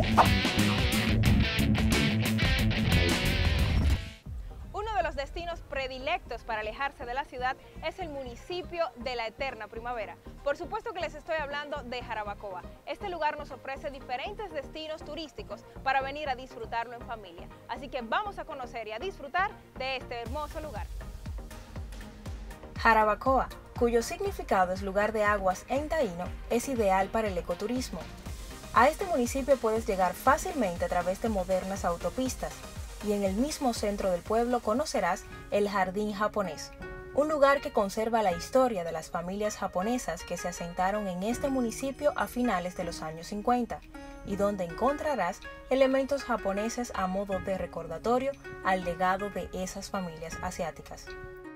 Uno de los destinos predilectos para alejarse de la ciudad es el municipio de la Eterna Primavera. Por supuesto que les estoy hablando de Jarabacoa. Este lugar nos ofrece diferentes destinos turísticos para venir a disfrutarlo en familia. Así que vamos a conocer y a disfrutar de este hermoso lugar. Jarabacoa, cuyo significado es lugar de aguas en taíno, es ideal para el ecoturismo. A este municipio puedes llegar fácilmente a través de modernas autopistas, y en el mismo centro del pueblo conocerás el Jardín Japonés, un lugar que conserva la historia de las familias japonesas que se asentaron en este municipio a finales de los años 50, y donde encontrarás elementos japoneses a modo de recordatorio al legado de esas familias asiáticas.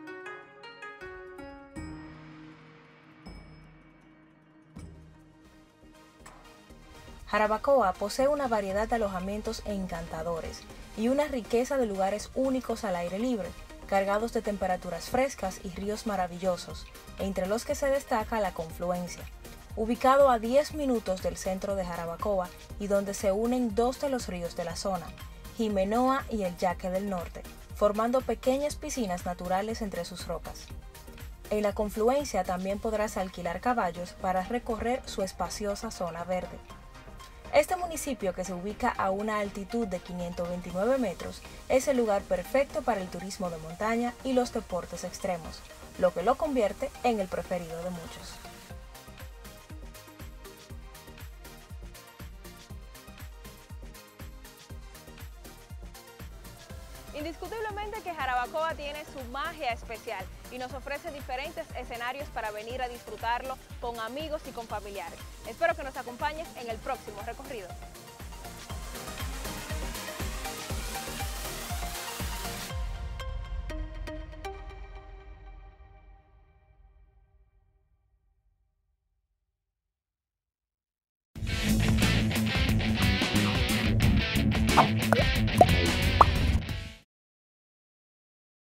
Jarabacoa posee una variedad de alojamientos encantadores y una riqueza de lugares únicos al aire libre, cargados de temperaturas frescas y ríos maravillosos, entre los que se destaca la Confluencia, ubicado a 10 minutos del centro de Jarabacoa y donde se unen dos de los ríos de la zona, Jimenoa y el Yaque del Norte, formando pequeñas piscinas naturales entre sus rocas. En la Confluencia también podrás alquilar caballos para recorrer su espaciosa zona verde. Este municipio, que se ubica a una altitud de 529 metros, es el lugar perfecto para el turismo de montaña y los deportes extremos, lo que lo convierte en el preferido de muchos. Indiscutiblemente que Jarabacoa tiene su magia especial y nos ofrece diferentes escenarios para venir a disfrutarlo con amigos y con familiares. Espero que nos acompañes en el próximo recorrido.